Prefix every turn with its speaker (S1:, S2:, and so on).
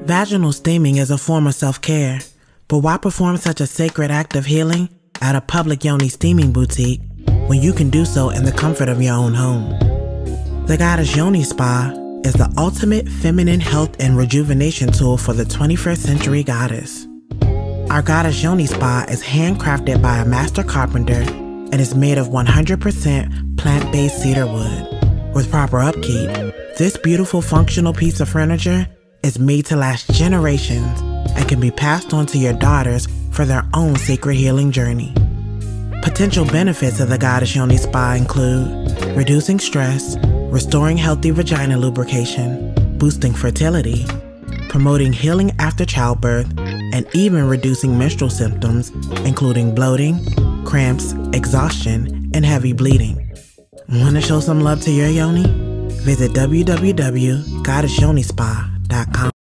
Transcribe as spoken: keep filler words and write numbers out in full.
S1: Vaginal steaming is a form of self-care, but why perform such a sacred act of healing at a public Yoni steaming boutique when you can do so in the comfort of your own home? The Goddess Yoni Spa is the ultimate feminine health and rejuvenation tool for the twenty-first century goddess. Our Goddess Yoni Spa is handcrafted by a master carpenter and is made of one hundred percent plant-based cedar wood. With proper upkeep, this beautiful functional piece of furniture is made to last generations and can be passed on to your daughters for their own sacred healing journey. Potential benefits of the Goddess Yoni Spa include reducing stress, restoring healthy vagina lubrication, boosting fertility, promoting healing after childbirth, and even reducing menstrual symptoms, including bloating, cramps, exhaustion, and heavy bleeding. Want to show some love to your yoni? Visit w w w dot goddess yoni spa dot com.